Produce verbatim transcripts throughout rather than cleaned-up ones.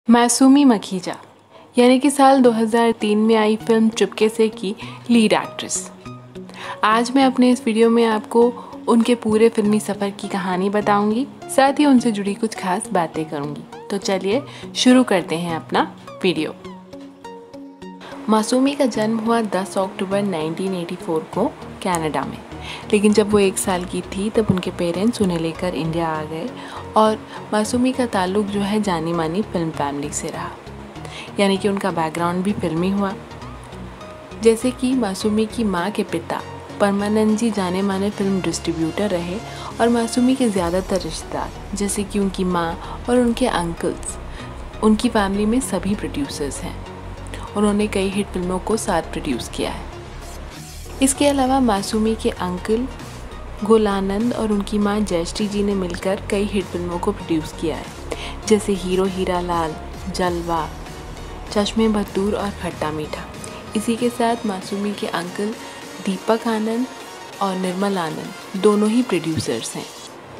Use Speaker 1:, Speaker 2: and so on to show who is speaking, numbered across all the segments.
Speaker 1: मासूमी मखीजा यानी कि साल दो हज़ार तीन में आई फिल्म चुपके से की लीड एक्ट्रेस। आज मैं अपने इस वीडियो में आपको उनके पूरे फिल्मी सफ़र की कहानी बताऊंगी, साथ ही उनसे जुड़ी कुछ खास बातें करूंगी। तो चलिए शुरू करते हैं अपना वीडियो। मासूमी का जन्म हुआ दस अक्टूबर उन्नीस सौ चौरासी को कनाडा में, लेकिन जब वो एक साल की थी तब उनके पेरेंट्स उन्हें लेकर इंडिया आ गए और मासूमी का ताल्लुक जो है जानी मानी फिल्म फैमिली से रहा, यानी कि उनका बैकग्राउंड भी फिल्मी हुआ। जैसे कि मासूमी की माँ के पिता परमानंद जी जाने माने फिल्म डिस्ट्रीब्यूटर रहे और मासूमी के ज़्यादातर रिश्तेदार जैसे कि उनकी माँ और उनके अंकल्स उनकी फैमिली में सभी प्रोड्यूसर्स हैं। उन्होंने कई हिट फिल्मों को साथ प्रोड्यूस किया है। इसके अलावा मासूमी के अंकल गुलानंद और उनकी माँ जयश्री जी ने मिलकर कई हिट फिल्मों को प्रोड्यूस किया है, जैसे हीरो हीरा लाल, जलवा, चश्मे बहादुर और खट्टा मीठा। इसी के साथ मासूमी के अंकल दीपक आनंद और निर्मल आनंद दोनों ही प्रोड्यूसर्स हैं।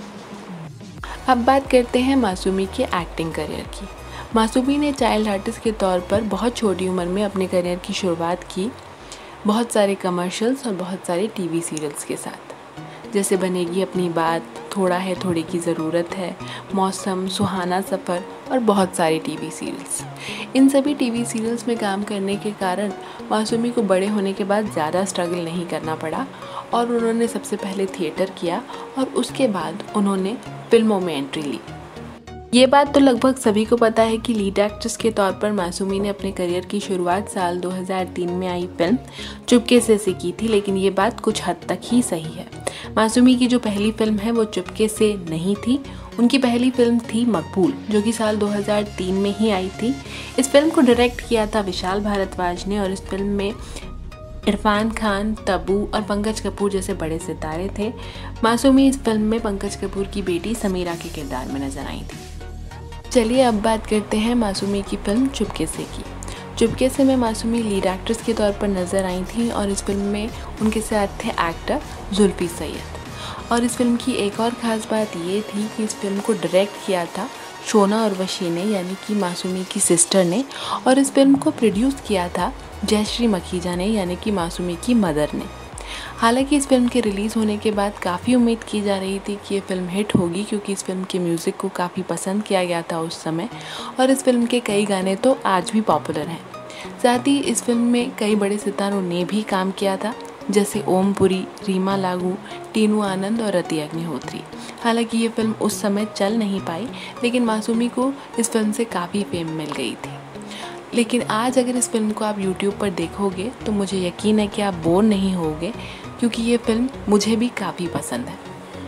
Speaker 1: अब बात करते हैं मासूमी के एक्टिंग करियर की। मासूमी ने चाइल्ड आर्टिस्ट के तौर पर बहुत छोटी उम्र में अपने करियर की शुरुआत की, बहुत सारे कमर्शियल्स और बहुत सारे टीवी सीरियल्स के साथ, जैसे बनेगी अपनी बात, थोड़ा है थोड़ी की ज़रूरत है, मौसम, सुहाना सफ़र और बहुत सारे टीवी सीरियल्स। इन सभी टीवी सीरियल्स में काम करने के कारण मासूमी को बड़े होने के बाद ज़्यादा स्ट्रगल नहीं करना पड़ा और उन्होंने सबसे पहले थिएटर किया और उसके बाद उन्होंने फिल्मों में एंट्री ली। ये बात तो लगभग सभी को पता है कि लीड एक्ट्रेस के तौर पर मासूमी ने अपने करियर की शुरुआत साल दो हज़ार तीन में आई फिल्म चुपके से से की थी, लेकिन ये बात कुछ हद तक ही सही है। मासूमी की जो पहली फिल्म है वो चुपके से नहीं थी, उनकी पहली फिल्म थी मकबूल, जो कि साल दो हज़ार तीन में ही आई थी। इस फिल्म को डायरेक्ट किया था विशाल भारद्वाज ने और इस फिल्म में इरफान खान, तब्बू और पंकज कपूर जैसे बड़े सितारे थे। मासूमी इस फिल्म में पंकज कपूर की बेटी समीरा के किरदार में नजर आई थी। चलिए अब बात करते हैं मासूमी की फिल्म चुपके से की। चुपके से में मासूमी लीड एक्ट्रेस के तौर पर नज़र आई थी और इस फिल्म में उनके साथ थे एक्टर जुल्फी सैयद। और इस फिल्म की एक और ख़ास बात ये थी कि इस फिल्म को डायरेक्ट किया था शोना उर्वशी ने, यानी कि मासूमी की सिस्टर ने, और इस फिल्म को प्रोड्यूस किया था जयश्री मखीजा ने, यानी कि मासूमी की मदर ने। हालांकि इस फिल्म के रिलीज़ होने के बाद काफ़ी उम्मीद की जा रही थी कि ये फिल्म हिट होगी, क्योंकि इस फिल्म के म्यूज़िक को काफ़ी पसंद किया गया था उस समय और इस फिल्म के कई गाने तो आज भी पॉपुलर हैं। साथ ही इस फिल्म में कई बड़े सितारों ने भी काम किया था, जैसे ओम पुरी, रीमा लागू, टीनू आनंद और रति अग्निहोत्री। हालांकि ये फिल्म उस समय चल नहीं पाई, लेकिन मासूमी को इस फिल्म से काफ़ी फेम मिल गई थी। लेकिन आज अगर इस फिल्म को आप यूट्यूब पर देखोगे तो मुझे यकीन है कि आप बोर नहीं होगे, क्योंकि ये फिल्म मुझे भी काफ़ी पसंद है।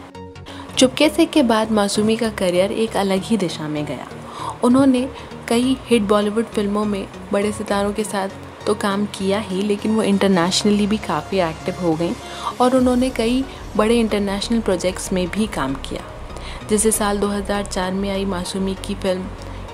Speaker 1: चुपके से के बाद मासूमी का करियर एक अलग ही दिशा में गया। उन्होंने कई हिट बॉलीवुड फिल्मों में बड़े सितारों के साथ तो काम किया ही, लेकिन वो इंटरनेशनली भी काफ़ी एक्टिव हो गई और उन्होंने कई बड़े इंटरनेशनल प्रोजेक्ट्स में भी काम किया। जैसे साल दो हज़ार चार में आई मासूमी की फिल्म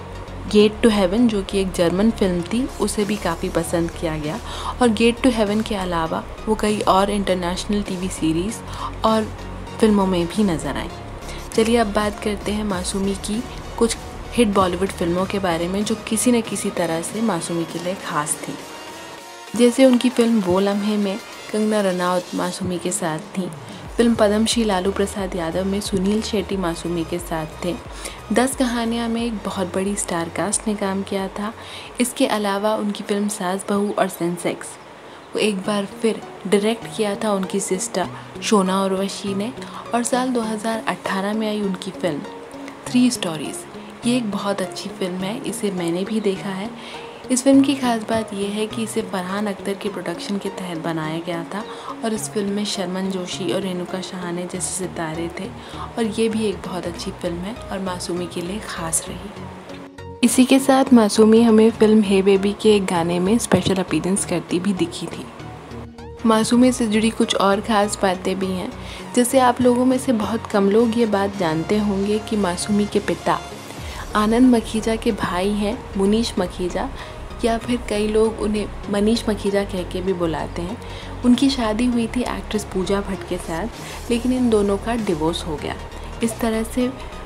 Speaker 1: गेट टू हेवन, जो कि एक जर्मन फिल्म थी, उसे भी काफ़ी पसंद किया गया। और गेट टू हेवन के अलावा वो कई और इंटरनेशनल टीवी सीरीज़ और फिल्मों में भी नज़र आई। चलिए अब बात करते हैं मासूमी की कुछ हिट बॉलीवुड फिल्मों के बारे में जो किसी न किसी तरह से मासूमी के लिए ख़ास थी। जैसे उनकी फिल्म वो लम्हे में कंगना रनौत मासूमी के साथ थी। फिल्म पद्मश्री लालू प्रसाद यादव में सुनील शेट्टी मासूमी के साथ थे। दस कहानियाँ में एक बहुत बड़ी स्टार कास्ट ने काम किया था। इसके अलावा उनकी फिल्म सास बहू और सेंसेक्स वो एक बार फिर डायरेक्ट किया था उनकी सिस्टर शोना उर्वशी ने। और साल दो हज़ार अठारह में आई उनकी फिल्म थ्री स्टोरीज़। ये एक बहुत अच्छी फिल्म है, इसे मैंने भी देखा है। इस फिल्म की खास बात यह है कि इसे फरहान अख्तर के प्रोडक्शन के तहत बनाया गया था और इस फिल्म में शर्मन जोशी और रेणुका शहाने जैसे सितारे थे और ये भी एक बहुत अच्छी फिल्म है और मासूमी के लिए ख़ास रही। इसी के साथ मासूमी हमें फिल्म हे बेबी के एक गाने में स्पेशल अपीयरेंस करती भी दिखी थी। मासूमी से जुड़ी कुछ और ख़ास बातें भी हैं, जैसे आप लोगों में से बहुत कम लोग ये बात जानते होंगे कि मासूमी के पिता आनंद मखीजा के भाई हैं मुनीश मखीजा, या फिर कई लोग उन्हें मनीष मखीजा कह के भी बुलाते हैं। उनकी शादी हुई थी एक्ट्रेस पूजा भट्ट के साथ, लेकिन इन दोनों का डिवोर्स हो गया। इस तरह से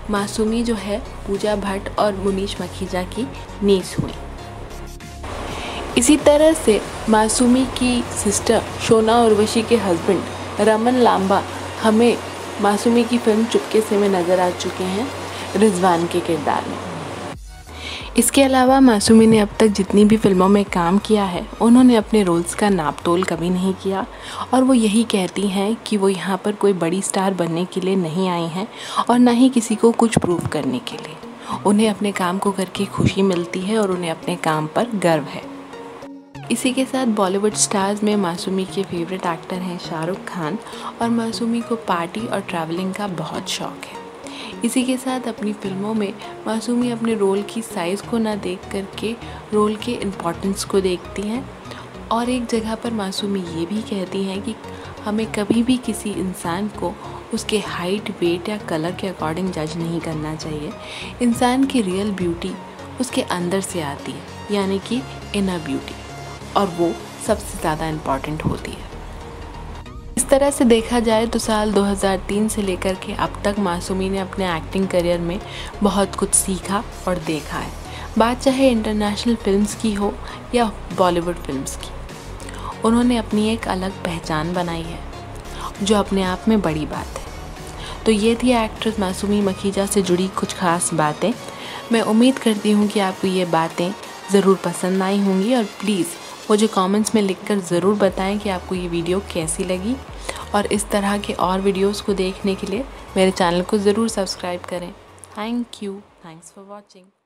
Speaker 1: मासूमी जो है पूजा भट्ट और मुनीश मखीजा की नीस हुई। इसी तरह से मासूमी की सिस्टर शोना उर्वशी के हस्बैंड रमन लांबा हमें मासूमी की फिल्म चुपके से में नज़र आ चुके हैं रिजवान के किरदार में। इसके अलावा मासूमी ने अब तक जितनी भी फिल्मों में काम किया है उन्होंने अपने रोल्स का नाप तोल कभी नहीं किया और वो यही कहती हैं कि वो यहाँ पर कोई बड़ी स्टार बनने के लिए नहीं आई हैं और ना ही किसी को कुछ प्रूव करने के लिए। उन्हें अपने काम को करके खुशी मिलती है और उन्हें अपने काम पर गर्व है। इसी के साथ बॉलीवुड स्टार्स में मासूमी के फेवरेट एक्टर हैं शाहरुख खान और मासूमी को पार्टी और ट्रैवलिंग का बहुत शौक़ है। इसी के साथ अपनी फिल्मों में मासूमी अपने रोल की साइज़ को ना देख करके रोल के इम्पोर्टेंस को देखती हैं और एक जगह पर मासूमी ये भी कहती हैं कि हमें कभी भी किसी इंसान को उसके हाइट, वेट या कलर के अकॉर्डिंग जज नहीं करना चाहिए। इंसान की रियल ब्यूटी उसके अंदर से आती है, यानी कि इनर ब्यूटी, और वो सबसे ज़्यादा इम्पॉर्टेंट होती है। इस तरह से देखा जाए तो साल दो हज़ार तीन से लेकर के अब तक मासूमी ने अपने एक्टिंग करियर में बहुत कुछ सीखा और देखा है, बात चाहे इंटरनेशनल फिल्म्स की हो या बॉलीवुड फिल्म्स की। उन्होंने अपनी एक अलग पहचान बनाई है जो अपने आप में बड़ी बात है। तो ये थी एक्ट्रेस मासूमी मखीजा से जुड़ी कुछ खास बातें। मैं उम्मीद करती हूँ कि आपको ये बातें ज़रूर पसंद आई होंगी और प्लीज़ मुझे कमेंट्स में लिखकर ज़रूर बताएं कि आपको ये वीडियो कैसी लगी और इस तरह के और वीडियोस को देखने के लिए मेरे चैनल को ज़रूर सब्सक्राइब करें। Thank you, thanks for watching.